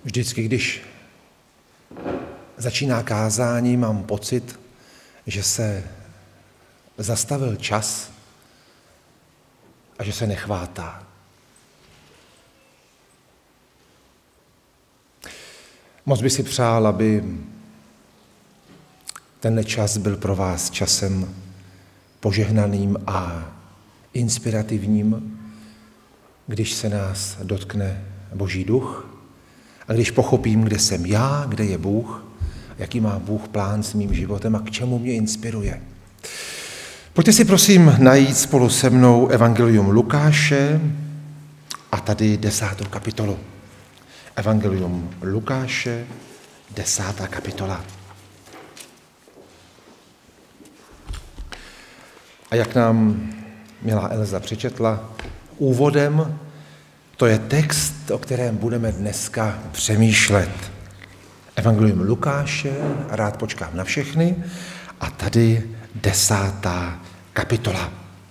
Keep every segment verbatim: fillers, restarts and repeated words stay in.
Vždycky, když začíná kázání, mám pocit, že se zastavil čas a že se nechvátá. Moc by si přál, aby tenhle čas byl pro vás časem požehnaným a inspirativním, když se nás dotkne Boží duch a když pochopím, kde jsem já, kde je Bůh, jaký má Bůh plán s mým životem a k čemu mě inspiruje. Pojďte si prosím najít spolu se mnou Evangelium Lukáše a tady desátou kapitolu. Evangelium Lukáše, desátá kapitola. A jak nám milá Elza přečetla úvodem, to je text, o kterém budeme dneska přemýšlet. Evangelium Lukáše, rád počkám na všechny, a tady desátá kapitola.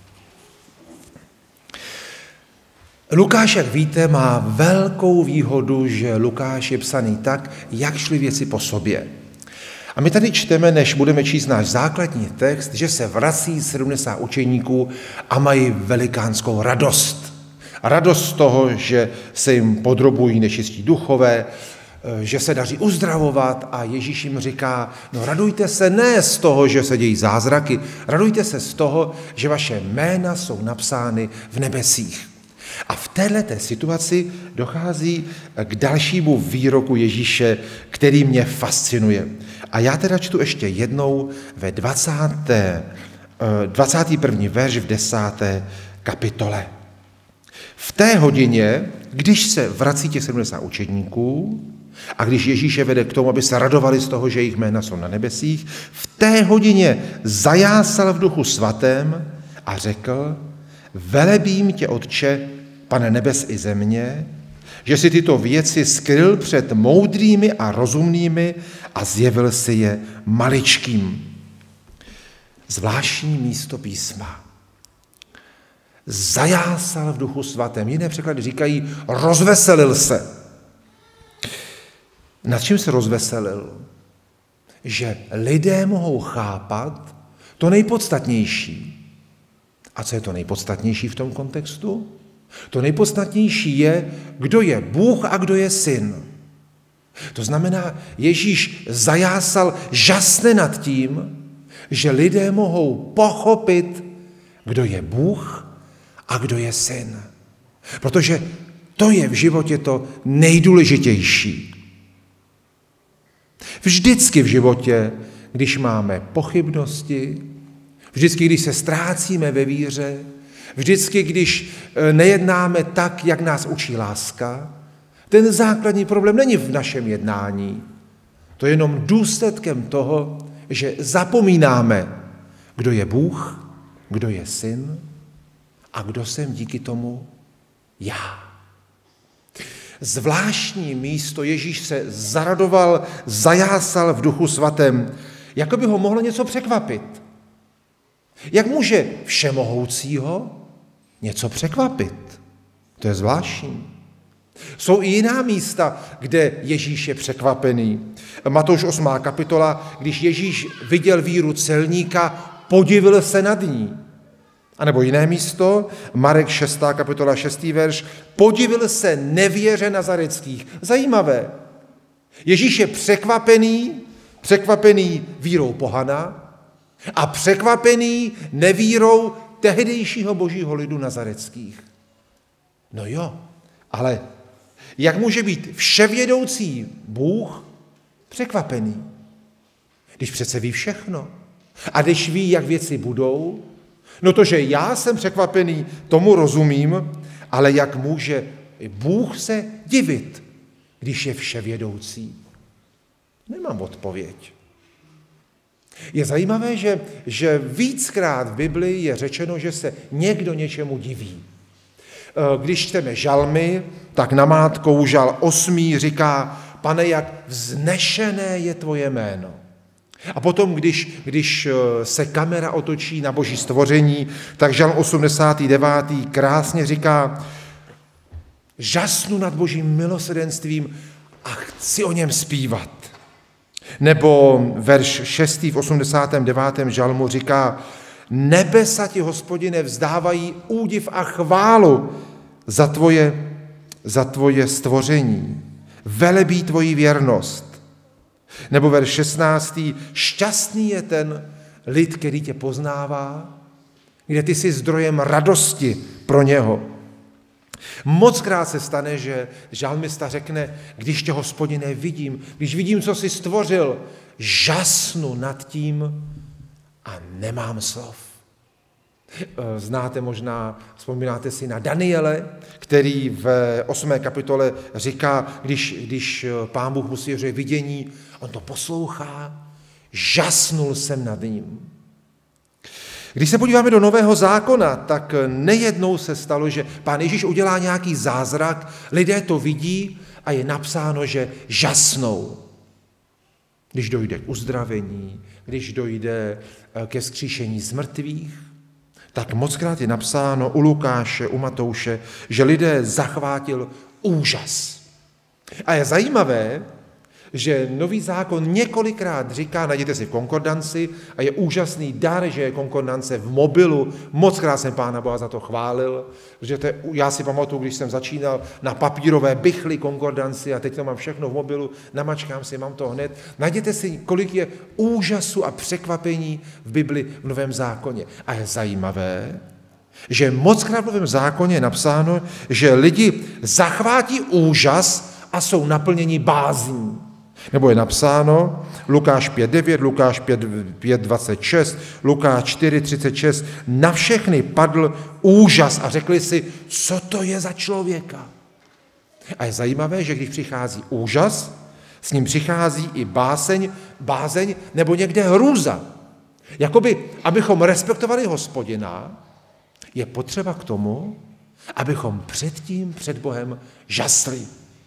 Lukáš, jak víte, má velkou výhodu, že Lukáš je psaný tak, jak šly věci po sobě. A my tady čteme, než budeme číst náš základní text, že se vrací sedmdesát učeníků a mají velikánskou radost. Radost z toho, že se jim podrobují nečistí duchové, že se daří uzdravovat a Ježíš jim říká, no radujte se ne z toho, že se dějí zázraky, radujte se z toho, že vaše jména jsou napsány v nebesích. A v této situaci dochází k dalšímu výroku Ježíše, který mě fascinuje. A já teda čtu ještě jednou ve dvacátém dvacátý první verš v desáté kapitole. V té hodině, když se vrací těch sedmdesát učedníků a když Ježíš je vede k tomu, aby se radovali z toho, že jejich jména jsou na nebesích, v té hodině zajásal v duchu svatém a řekl, velebím tě, Otče, Pane nebes i země, že si tyto věci skryl před moudrými a rozumnými a zjevil si je maličkým. Zvláštní místo písma. Zajásal v duchu svatém. Jiné překlady říkají, rozveselil se. Nad čím se rozveselil? Že lidé mohou chápat to nejpodstatnější. A co je to nejpodstatnější v tom kontextu? To nejpodstatnější je, kdo je Bůh a kdo je syn. To znamená, Ježíš zajásal žasne nad tím, že lidé mohou pochopit, kdo je Bůh a kdo je syn. Protože to je v životě to nejdůležitější. Vždycky v životě, když máme pochybnosti, vždycky, když se ztrácíme ve víře, vždycky, když nejednáme tak, jak nás učí láska, ten základní problém není v našem jednání. To je jenom důsledkem toho, že zapomínáme, kdo je Bůh, kdo je syn a kdo jsem díky tomu já. Zvláštní místo Ježíš se zaradoval, zajásal v duchu svatém, jako by ho mohlo něco překvapit. Jak může všemohoucího něco překvapit? To je zvláštní. Jsou i jiná místa, kde Ježíš je překvapený. Matouš osmá kapitola, když Ježíš viděl víru celníka, podivil se nad ní. A nebo jiné místo, Marek šestá kapitola šestý verš, podivil se nevěře nazareckých. Zajímavé. Ježíš je překvapený, překvapený vírou pohana, a překvapený nevírou tehdejšího božího lidu nazareckých. No jo, ale jak může být vševědoucí Bůh překvapený? Když přece ví všechno. A když ví, jak věci budou, no to, že já jsem překvapený, tomu rozumím, ale jak může Bůh se divit, když je vševědoucí? Nemám odpověď. Je zajímavé, že, že víckrát v Biblii je řečeno, že se někdo něčemu diví. Když čteme žalmy, tak namátkou žal osmý říká, Pane, jak vznešené je tvoje jméno. A potom, když, když se kamera otočí na boží stvoření, tak žalm osmdesátý devátý krásně říká, žasnu nad božím milosrdenstvím a chci o něm zpívat. Nebo verš šestý v osmdesátém devátém žalmu říká, nebesa ti, Hospodine, vzdávají údiv a chválu za tvoje, za tvoje stvoření. Velebí tvoji věrnost. Nebo verš šestnáctý šťastný je ten lid, který tě poznává, kde ty jsi zdrojem radosti pro něho. Mockrát se stane, že žalmista řekne, když tě, Hospodine, vidím, když vidím, co jsi stvořil, žasnu nad tím a nemám slov. Znáte možná, vzpomínáte si na Daniele, který v osmé kapitole říká, když, když Pán Bůh mu svěřuje vidění, on to poslouchá, žasnul jsem nad ním. Když se podíváme do Nového zákona, tak nejednou se stalo, že Pán Ježíš udělá nějaký zázrak, lidé to vidí a je napsáno, že žasnou. Když dojde k uzdravení, když dojde ke vzkříšení z mrtvých, tak mockrát je napsáno u Lukáše, u Matouše, že lidé zachvátil úžas. A je zajímavé, že Nový zákon několikrát říká, najděte si v konkordanci, a je úžasný dar, že je konkordance v mobilu. Mockrát jsem Pána Boha za to chválil, protože to je, já si pamatuju, když jsem začínal na papírové bychly konkordanci a teď to mám všechno v mobilu, namačkám si, mám to hned. Najděte si, kolik je úžasu a překvapení v Bibli v Novém zákoně. A je zajímavé, že mockrát v Novém zákoně je napsáno, že lidi zachvátí úžas a jsou naplněni bázní. Nebo je napsáno Lukáš pět devět, Lukáš pět dvacet šest, Lukáš čtyři třicet šest, na všechny padl úžas a řekli si, co to je za člověka. A je zajímavé, že když přichází úžas, s ním přichází i báseň, bázeň nebo někde hrůza. Jakoby, abychom respektovali Hospodina, je potřeba k tomu, abychom předtím před Bohem žasli.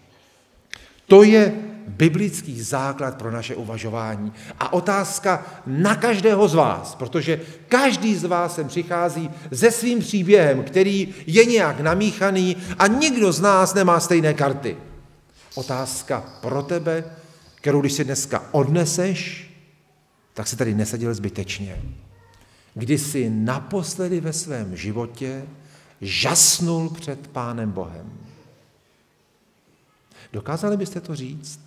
To je biblický základ pro naše uvažování. A otázka na každého z vás, protože každý z vás sem přichází se svým příběhem, který je nějak namíchaný a nikdo z nás nemá stejné karty. Otázka pro tebe, kterou když si dneska odneseš, tak si tady neseděl zbytečně. Kdy jsi naposledy ve svém životě žasnul před Pánem Bohem. Dokázali byste to říct?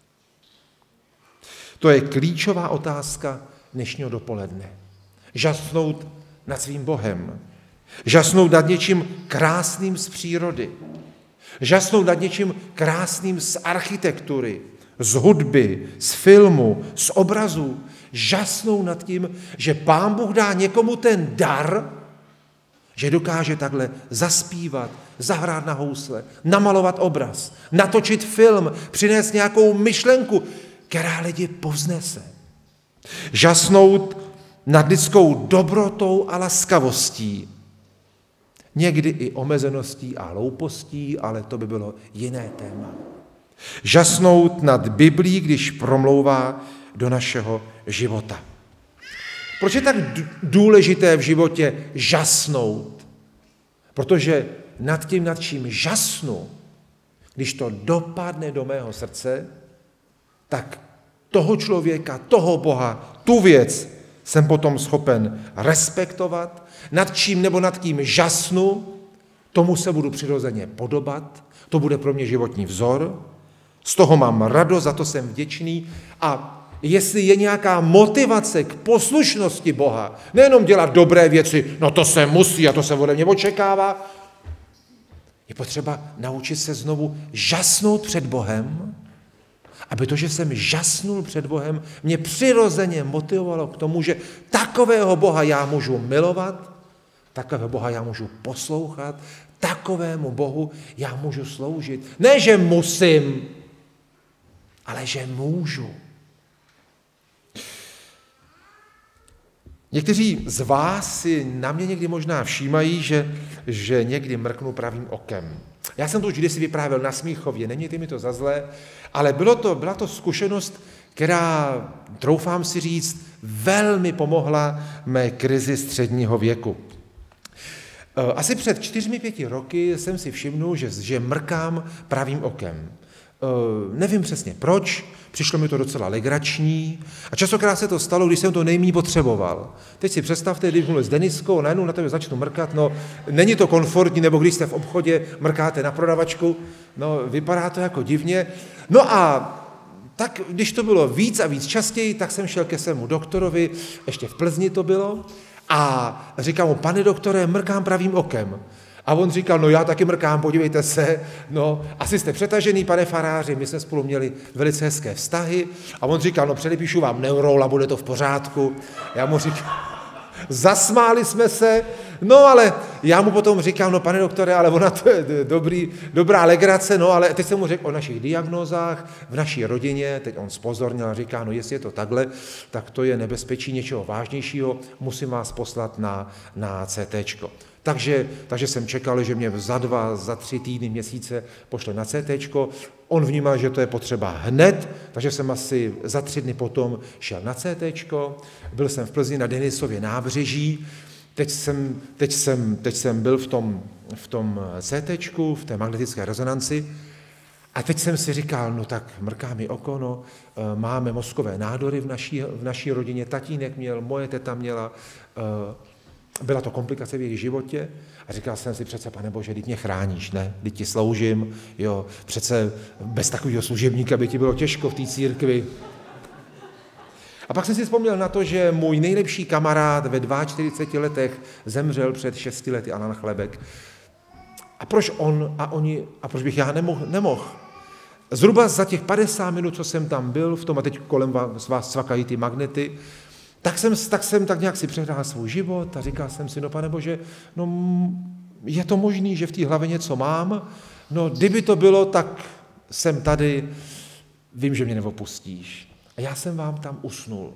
To je klíčová otázka dnešního dopoledne. Žasnout nad svým Bohem. Žasnout nad něčím krásným z přírody. Žasnout nad něčím krásným z architektury, z hudby, z filmu, z obrazů. Žasnout nad tím, že Pán Bůh dá někomu ten dar, že dokáže takhle zaspívat, zahrát na housle, namalovat obraz, natočit film, přinést nějakou myšlenku, která lidi povznese. Žasnout nad lidskou dobrotou a laskavostí. Někdy i omezeností a hloupostí, ale to by bylo jiné téma. Žasnout nad Biblí, když promlouvá do našeho života. Proč je tak důležité v životě žasnout? Protože nad tím, nad čím žasnu, když to dopadne do mého srdce, tak toho člověka, toho Boha, tu věc jsem potom schopen respektovat, nad čím nebo nad kým žasnu, tomu se budu přirozeně podobat, to bude pro mě životní vzor, z toho mám radost, za to jsem vděčný a jestli je nějaká motivace k poslušnosti Boha, nejenom dělat dobré věci, no to se musí a to se ode mě očekává, je potřeba naučit se znovu žasnout před Bohem, aby to, že jsem žasnul před Bohem, mě přirozeně motivovalo k tomu, že takového Boha já můžu milovat, takového Boha já můžu poslouchat, takovému Bohu já můžu sloužit. Ne, že musím, ale že můžu. Někteří z vás si na mě někdy možná všímají, že, že někdy mrknu pravým okem. Já jsem to už kdysi vyprávěl na Smíchově, nemějte mi to za zlé, ale bylo to, byla to zkušenost, která, troufám si říct, velmi pomohla mé krizi středního věku. Asi před čtyřmi, pěti roky jsem si všimnul, že, že mrkám pravým okem. nevím přesně proč, přišlo mi to docela legrační a častokrát se to stalo, když jsem to nejméně potřeboval. Teď si představte, když mluvím s Deniskou, najednou na tebe začnu mrkat, no není to komfortní, nebo když jste v obchodě, mrkáte na prodavačku, no vypadá to jako divně. No a tak když to bylo víc a víc častěji, tak jsem šel ke svému doktorovi, ještě v Plzni to bylo, a říkám mu, pane doktore, mrkám pravým okem. A on říkal, no já taky mrkám, podívejte se, no asi jste přetažený, pane faráři, my jsme spolu měli velice hezké vztahy. A on říkal, no předepíšu vám Neurol a bude to v pořádku. Já mu říkám, zasmáli jsme se, no ale já mu potom říkám, no pane doktore, ale ona to je dobrý, dobrá legrace, no ale teď jsem mu řekl o našich diagnózách v naší rodině, teď on zpozornil a říká, no jestli je to takhle, tak to je nebezpečí něčeho vážnějšího, musím vás poslat na, na C T čko. Takže, takže jsem čekal, že mě za dva, za tři týdny, měsíce pošle na C T čko. On vnímal, že to je potřeba hned, takže jsem asi za tři dny potom šel na C T čko. Byl jsem v Plzni na Denisově nábřeží. Teď jsem, teď jsem, teď jsem byl v tom, v tom C T čku, v té magnetické rezonanci. A teď jsem si říkal, no tak mrká mi oko, no, máme mozkové nádory v naší, v naší rodině, tatínek měl, moje teta měla, byla to komplikace v jejich životě a říkal jsem si přece, pane Bože, teď mě chráníš, ne? Teď ti sloužím, jo, přece bez takového služebníka by ti bylo těžko v té církvi. A pak jsem si vzpomněl na to, že můj nejlepší kamarád ve čtyřiceti dvou letech zemřel před šesti lety, Alan Chlebek. A proč on a oni, a proč bych já nemohl? nemohl? Zhruba za těch padesát minut, co jsem tam byl, v tom a teď kolem vás, vás cvakají ty magnety, Tak jsem, tak jsem tak nějak si přehrál svůj život a říkal jsem si, no pane Bože, no je to možný, že v té hlavě něco mám, no kdyby to bylo, tak jsem tady, vím, že mě neopustíš. A já jsem vám tam usnul.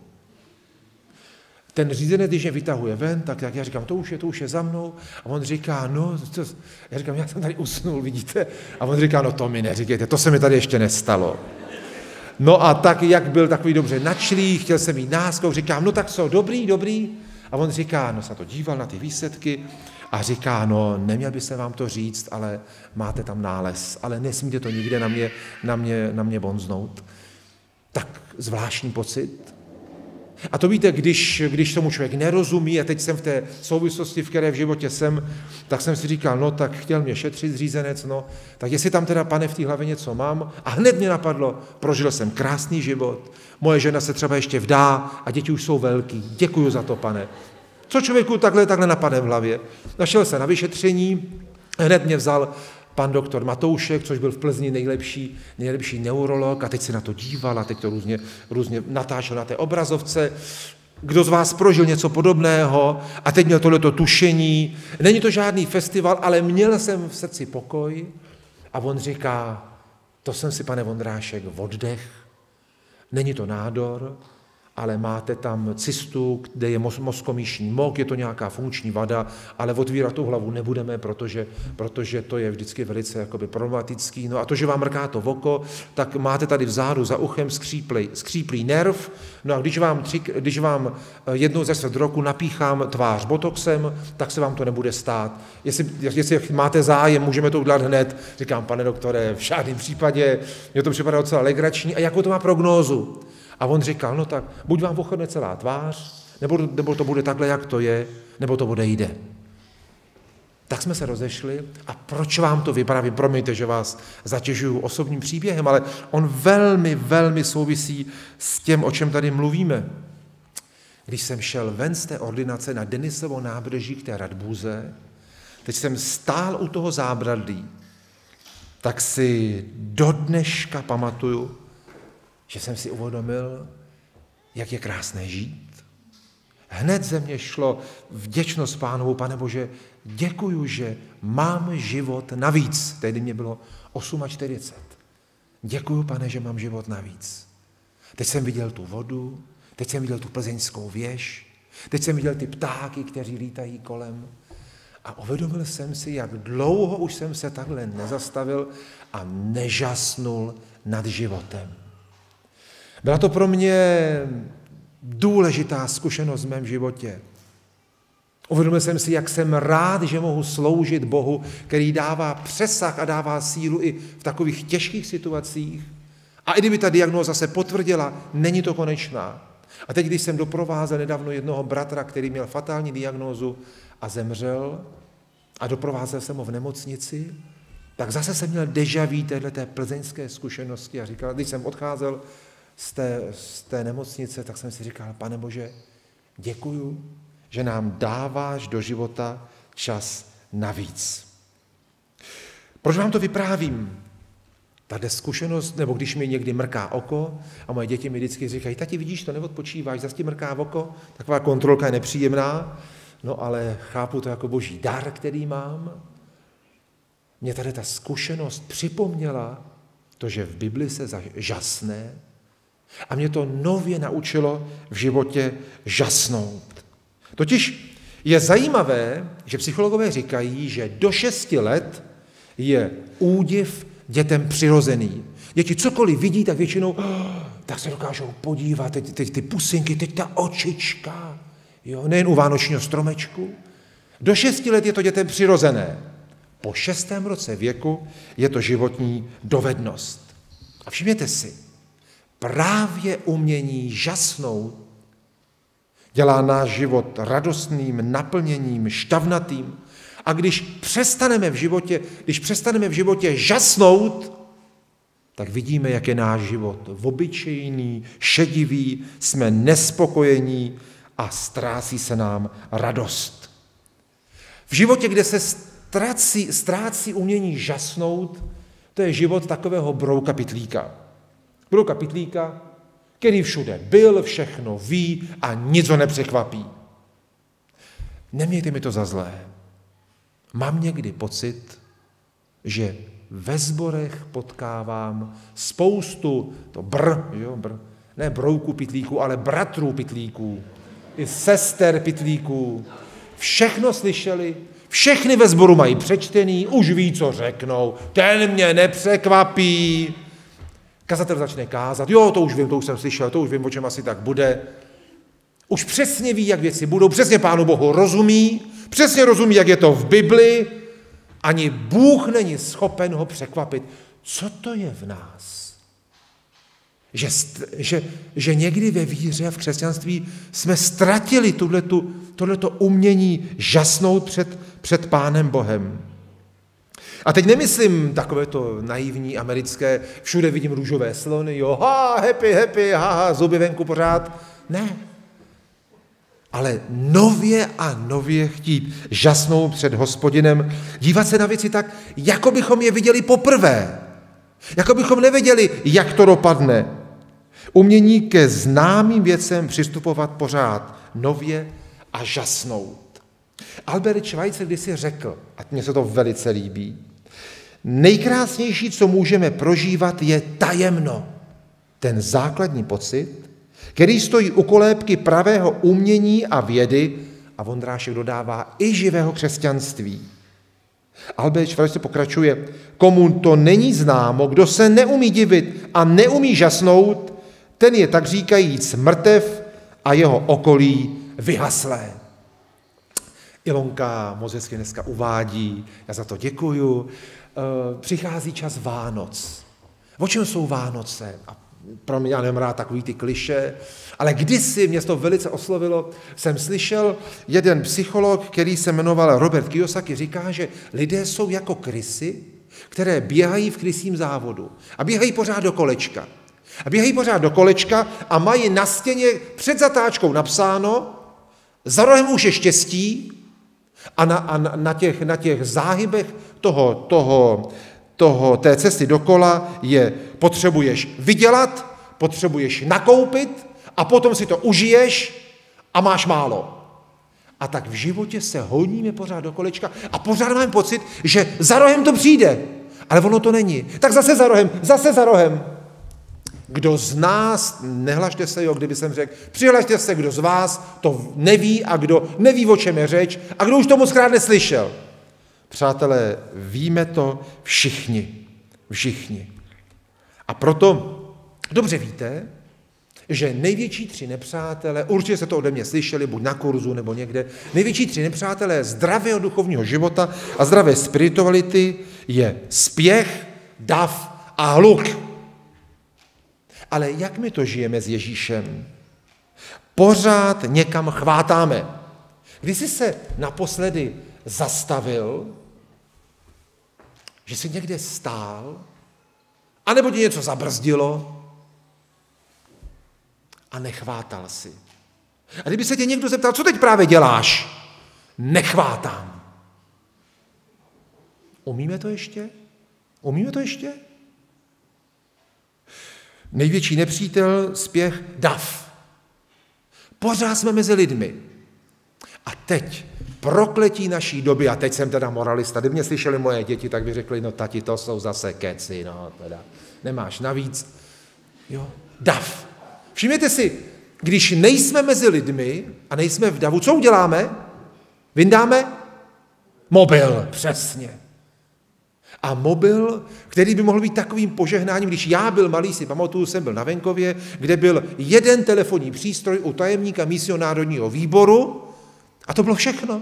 Ten řízenec, když mě vytahuje ven, tak, tak já říkám, to už je, to už je za mnou. A on říká, no, to, já říkám, já jsem tady usnul, vidíte? A on říká, no to mi neříkejte, to se mi tady ještě nestalo. No a tak, jak byl takový dobře načlý, chtěl jsem mít náskok, říkám, no tak co, dobrý, dobrý. A on říká, no se na to díval na ty výsledky a říká, no neměl by se vám to říct, ale máte tam nález, ale nesmíte to nikde na mě, na mě, na mě bonznout. Tak zvláštní pocit. A to víte, když, když tomu člověk nerozumí, a teď jsem v té souvislosti, v které v životě jsem, tak jsem si říkal, no tak chtěl mě šetřit zřízenec, no, tak jestli tam teda, pane, v té hlavě něco mám, a hned mě napadlo, prožil jsem krásný život, moje žena se třeba ještě vdá a děti už jsou velký, děkuju za to, pane. Co člověku takhle, takhle napadne v hlavě? Našel se na vyšetření, hned mě vzal pan doktor Matoušek, což byl v Plzni nejlepší, nejlepší neurolog, a teď se na to díval a teď to různě, různě natáčel na té obrazovce. Kdo z vás prožil něco podobného a teď měl tohleto tušení. Není to žádný festival, ale měl jsem v srdci pokoj a on říká, to jsem si, pane Vondrášek, oddech, není to nádor, ale máte tam cystu, kde je mozkomíšní mok, je to nějaká funkční vada, ale otvírat tu hlavu nebudeme, protože, protože to je vždycky velice jakoby problematický. No a to, že vám mrká to v oko, tak máte tady vzadu za uchem skříplý, skříplý nerv, no a když vám, tři, když vám jednou ze čtvrt roku napíchám tvář botoxem, tak se vám to nebude stát. Jestli, jestli máte zájem, můžeme to udělat hned. Říkám, pane doktore, v žádném případě, mě to připadá docela legrační. A jakou to má prognózu? A on říkal, no tak buď vám ochrne celá tvář, nebo, nebo to bude takhle, jak to je, nebo to odejde. Tak jsme se rozešli a proč vám to vyprávím? Promiňte, že vás zatěžuju osobním příběhem, ale on velmi, velmi souvisí s tím, o čem tady mluvíme. Když jsem šel ven z té ordinace na Denisovo nábřeží k té Radbůze, teď jsem stál u toho zábradlí, tak si do dneška pamatuju, že jsem si uvědomil, jak je krásné žít. Hned ze mě šlo vděčnost Pánovu, pane Bože, děkuju, že mám život navíc. Tehdy mě bylo čtyřicet osm. Děkuju, pane, že mám život navíc. Teď jsem viděl tu vodu, teď jsem viděl tu plzeňskou věž, teď jsem viděl ty ptáky, kteří lítají kolem. A uvědomil jsem si, jak dlouho už jsem se takhle nezastavil a nežasnul nad životem. Byla to pro mě důležitá zkušenost v mém životě. Uvědomil jsem si, jak jsem rád, že mohu sloužit Bohu, který dává přesah a dává sílu i v takových těžkých situacích. A i kdyby ta diagnóza se potvrdila, není to konečná. A teď, když jsem doprovázel nedávno jednoho bratra, který měl fatální diagnózu a zemřel, a doprovázel jsem ho v nemocnici, tak zase jsem měl déjà vu téhleté plzeňské zkušenosti a říkal, když jsem odcházel z té, z té nemocnice, tak jsem si říkal, Pane Bože, děkuju, že nám dáváš do života čas navíc. Proč vám to vyprávím? Tato zkušenost, nebo když mi někdy mrká oko a moje děti mi vždycky říkají, tati, vidíš to, neodpočíváš, zase ti mrká v oko, taková kontrolka je nepříjemná, no ale chápu to jako boží dar, který mám. Mě tady ta zkušenost připomněla to, že v Bibli se žasne a mě to nově naučilo v životě žasnout. Totiž je zajímavé, že psychologové říkají, že do šesti let je údiv dětem přirozený. Děti cokoliv vidí, tak většinou oh, tak se dokážou podívat, teď, teď ty pusinky, teď ta očička, jo, nejen u vánočního stromečku. Do šesti let je to dětem přirozené. Po šestém roce věku je to životní dovednost. A všimněte si, právě umění žasnout dělá náš život radostným, naplněním, štavnatým. A když přestaneme v životě, když přestaneme v životě žasnout, tak vidíme, jak je náš život obyčejný, šedivý, jsme nespokojení a ztrácí se nám radost. V životě, kde se ztrácí, ztrácí umění žasnout, to je život takového brouka pitlíka. Brouka pitlíka, který všude byl, všechno ví a nic ho nepřekvapí. Nemějte mi to za zlé. Mám někdy pocit, že ve sborech potkávám spoustu, to br, jo, br, ne brouku pitlíků, ale bratrů pitlíků, i sester pitlíků. Všechno slyšeli, všechny ve sboru mají přečtený, už ví, co řeknou, ten mě nepřekvapí. Kazatel začne kázat, jo, to už vím, to už jsem slyšel, to už vím, o čem asi tak bude. Už přesně ví, jak věci budou, přesně Pánu Bohu rozumí, přesně rozumí, jak je to v Bibli, ani Bůh není schopen ho překvapit. Co to je v nás? Že, že, že někdy ve víře a v křesťanství jsme ztratili tuhletu, tohleto umění žasnout před, před Pánem Bohem. A teď nemyslím takové to naivní americké, všude vidím růžové slony, jo, ha, happy, happy, ha, ha, zuby venku pořád. Ne. Ale nově a nově chtít žasnout před Hospodinem, dívat se na věci tak, jako bychom je viděli poprvé. Jako bychom nevěděli, jak to dopadne. Umění ke známým věcem přistupovat pořád nově a žasnout. Albert Schweitzer kdysi řekl, a mně se to velice líbí, nejkrásnější, co můžeme prožívat, je tajemno. Ten základní pocit, který stojí u kolébky pravého umění a vědy, a Vondrášek dodává i živého křesťanství. Albert Schweitzer pokračuje, komu to není známo, kdo se neumí divit a neumí žasnout, ten je tak říkajíc mrtev a jeho okolí vyhaslé. Ilonka moc hezky dneska uvádí, já za to děkuju, přichází čas Vánoc. O čem jsou Vánoce? A pro mě, já nemám rád takový ty kliše, ale kdysi mě to velice oslovilo, jsem slyšel jeden psycholog, který se jmenoval Robert Kiyosaki, říká, že lidé jsou jako krysy, které běhají v krysím závodu a běhají pořád do kolečka. A běhají pořád do kolečka a mají na stěně před zatáčkou napsáno, za rohem už je štěstí a na, a na, těch, na těch záhybech toho, toho, toho, té cesty dokola je potřebuješ vydělat, potřebuješ nakoupit a potom si to užiješ a máš málo. A tak v životě se honíme pořád do kolečka a pořád mám pocit, že za rohem to přijde, ale ono to není. Tak zase za rohem, zase za rohem. Kdo z nás, nehlašte se, jo, kdyby jsem řekl, přihlašte se, kdo z vás to neví a kdo neví, o čem je řeč a kdo už to moc krát neslyšel. Přátelé, víme to všichni, všichni. A proto dobře víte, že největší tři nepřátelé, určitě se to ode mě slyšeli, buď na kurzu nebo někde, největší tři nepřátelé zdravého duchovního života a zdravé spirituality je spěch, dav a hluk. Ale jak my to žijeme s Ježíšem? Pořád někam chvátáme. Když jsi se naposledy zastavil, že jsi někde stál, anebo tě něco zabrzdilo a nechvátal si. A kdyby se tě někdo zeptal, co teď právě děláš? Nechvátám. Umíme to ještě? Umíme to ještě? Největší nepřítel, spěch, dav. Pořád jsme mezi lidmi. A teď prokletí naší doby, a teď jsem teda moralista, kdyby mě slyšeli moje děti, tak by řekli, no tati, to jsou zase keci, no teda, nemáš navíc. Jo, dav. Všimněte si, když nejsme mezi lidmi a nejsme v davu, co uděláme? Vyndáme? Mobil, přesně. A mobil, který by mohl být takovým požehnáním, když já byl malý, si pamatuju, jsem byl na venkově, kde byl jeden telefonní přístroj u tajemníka místního národního výboru a to bylo všechno.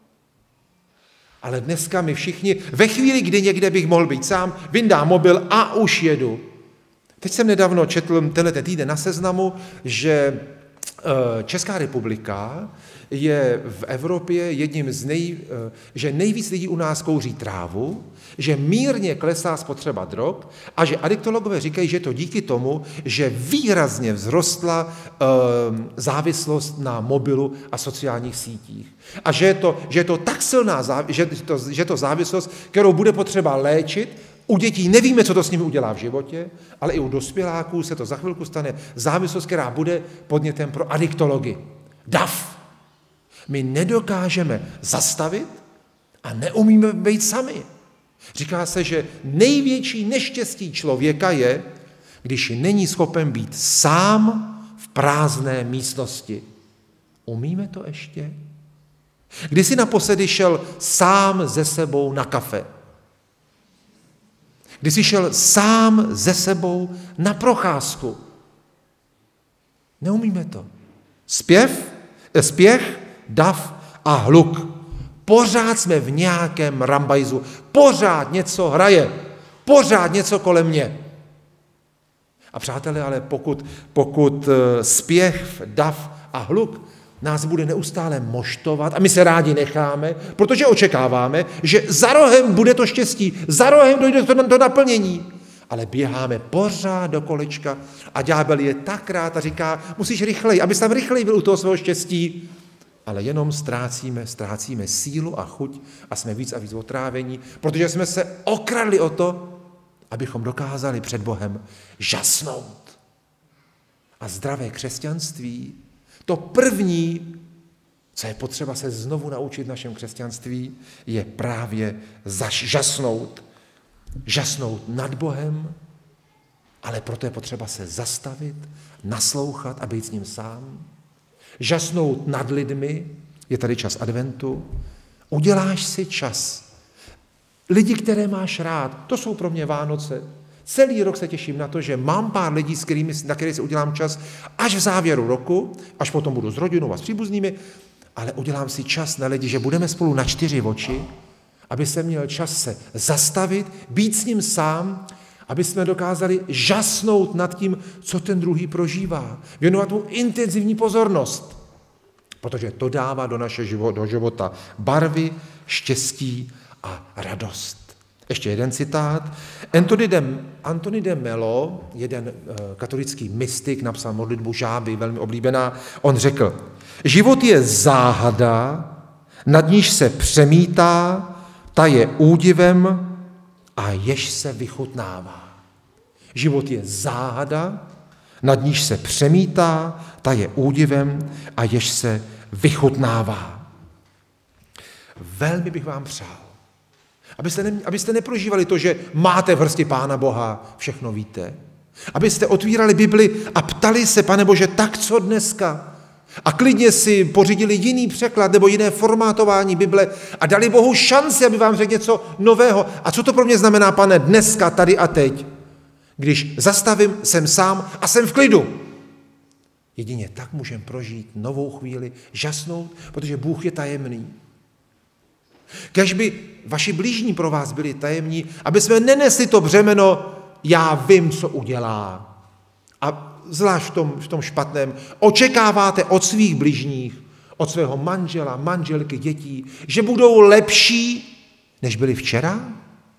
Ale dneska my všichni, ve chvíli, kdy někde bych mohl být sám, vyndám mobil a už jedu. Teď jsem nedávno četl tenhle týden na Seznamu, že Česká republika je v Evropě jedním z nej, že nejvíc lidí u nás kouří trávu, že mírně klesá spotřeba drog a že adiktologové říkají, že to díky tomu, že výrazně vzrostla e, závislost na mobilu a sociálních sítích. A že je to, že je to tak silná závislost, že to, že to závislost, kterou bude potřeba léčit. U dětí nevíme, co to s nimi udělá v životě, ale i u dospěláků se to za chvilku stane závislost, která bude podnětem pro adiktology. Dav. My nedokážeme zastavit a neumíme být sami. Říká se, že největší neštěstí člověka je, když není schopen být sám v prázdné místnosti. Umíme to ještě? Když jsi naposledy šel sám ze sebou na kafe? Když jsi šel sám ze sebou na procházku? Neumíme to. Zpěv, spěch, dav a hluk. Pořád jsme v nějakém rambajzu. Pořád něco hraje. Pořád něco kolem mě. A přátelé, ale pokud, pokud spěch, dav a hluk nás bude neustále moštovat a my se rádi necháme, protože očekáváme, že za rohem bude to štěstí, za rohem dojde to do naplnění. Ale běháme pořád do kolečka a ďábel je tak rád a říká, musíš rychleji, abys tam rychleji byl u toho svého štěstí. Ale jenom ztrácíme, ztrácíme sílu a chuť a jsme víc a víc otrávení, protože jsme se okradli o to, abychom dokázali před Bohem žasnout. A zdravé křesťanství, to první, co je potřeba se znovu naučit v našem křesťanství, je právě žasnout. Žasnout nad Bohem, ale proto je potřeba se zastavit, naslouchat a být s ním sám. Žasnout nad lidmi, je tady čas adventu, uděláš si čas. Lidi, které máš rád, to jsou pro mě Vánoce. Celý rok se těším na to, že mám pár lidí, s kterými, na které si udělám čas až v závěru roku, až potom budu s rodinou a s příbuznými, ale udělám si čas na lidi, že budeme spolu na čtyři oči, aby jsem měl čas se zastavit, být s ním sám, aby jsme dokázali žasnout nad tím, co ten druhý prožívá. Věnovat mu intenzivní pozornost, protože to dává do našeho do života barvy, štěstí a radost. Ještě jeden citát. Anthony de, Anthony de Mello, jeden uh, katolický mystik, napsal modlitbu Žáby, velmi oblíbená. On řekl, život je záhada, nad níž se přemítá, ta je údivem a jež se vychutnává. Život je záhada, nad níž se přemítá, ta je údivem a jež se vychutnává. Velmi bych vám přál, abyste, ne, abyste neprožívali to, že máte v hrsti Pána Boha, všechno víte. Abyste otvírali Bibli a ptali se, Pane Bože, tak co dneska? A klidně si pořídili jiný překlad nebo jiné formátování Bible a dali Bohu šanci, aby vám řekl něco nového. A co to pro mě znamená, Pane, dneska, tady a teď? Když zastavím, jsem sám a jsem v klidu. Jedině tak můžeme prožít novou chvíli, žasnout, protože Bůh je tajemný. Kéž by vaši blížní pro vás byli tajemní, aby jsme nenesli to břemeno, já vím, co udělá. A zvlášť v tom, v tom špatném, očekáváte od svých bližních, od svého manžela, manželky, dětí, že budou lepší, než byli včera?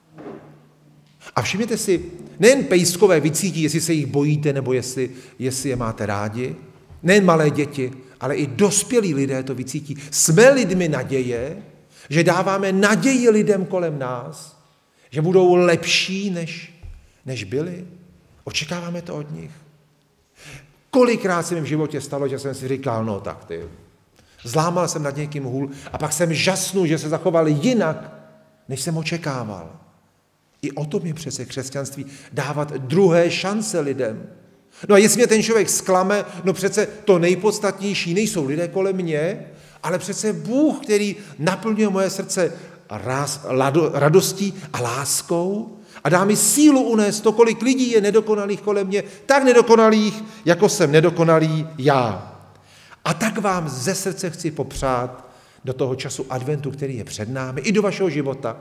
A všimněte si, nejen pejskové vycítí, jestli se jich bojíte, nebo jestli, jestli je máte rádi, nejen malé děti, ale i dospělí lidé to vycítí. Jsme lidmi naděje, že dáváme naději lidem kolem nás, že budou lepší, než, než byli. Očekáváme to od nich. Kolikrát se mi v životě stalo, že jsem si říkal, no tak ty, zlámal jsem nad někým hůl a pak jsem žasnul, že se zachoval jinak, než jsem očekával. I o tom je přece křesťanství, dávat druhé šance lidem. No a jestli mě ten člověk zklame, no přece to nejpodstatnější nejsou lidé kolem mě, ale přece Bůh, který naplňuje moje srdce ráz, lado, radostí a láskou a dá mi sílu unést to, kolik lidí je nedokonalých kolem mě, tak nedokonalých, jako jsem nedokonalý já. A tak vám ze srdce chci popřát do toho času adventu, který je před námi, i do vašeho života,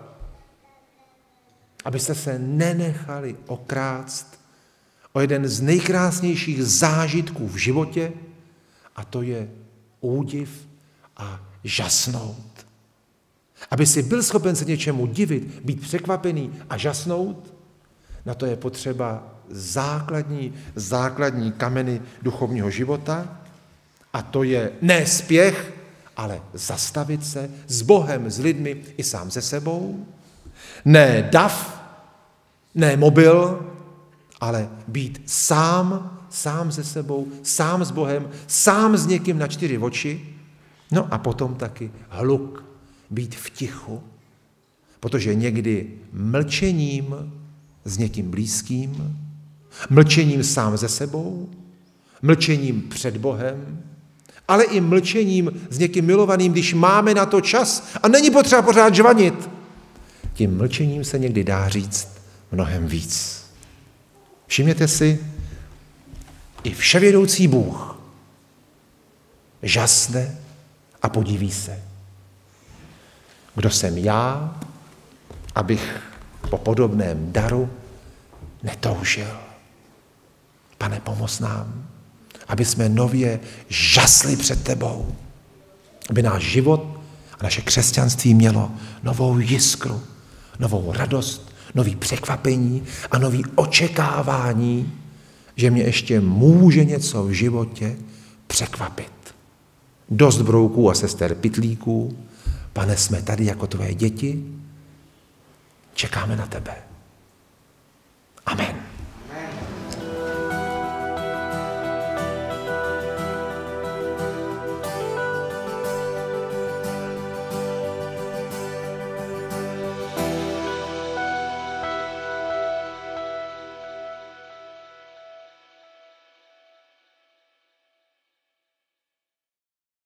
abyste se nenechali okrást o jeden z nejkrásnějších zážitků v životě, a to je údiv a žasnout. Aby si byl schopen se něčemu divit, být překvapený a žasnout, na to je potřeba základní, základní kameny duchovního života, a to je ne spěch, ale zastavit se s Bohem, s lidmi i sám se sebou, ne dav, ne mobil, ale být sám, sám se sebou, sám s Bohem, sám s někým na čtyři oči, no a potom taky hluk, být v tichu, protože někdy mlčením s někým blízkým, mlčením sám se sebou, mlčením před Bohem, ale i mlčením s někým milovaným, když máme na to čas a není potřeba pořád žvanit. Tím mlčením se někdy dá říct mnohem víc. Všimněte si, i vševědoucí Bůh žasne a podiví se. Kdo jsem já, abych po podobném daru netoužil. Pane, pomoz nám, aby jsme nově žasli před tebou, aby náš život a naše křesťanství mělo novou jiskru, novou radost, nový překvapení a nový očekávání, že mě ještě může něco v životě překvapit. Dost brouků a sester pytlíků, Pane, jsme tady jako tvoje děti, čekáme na tebe. Amen.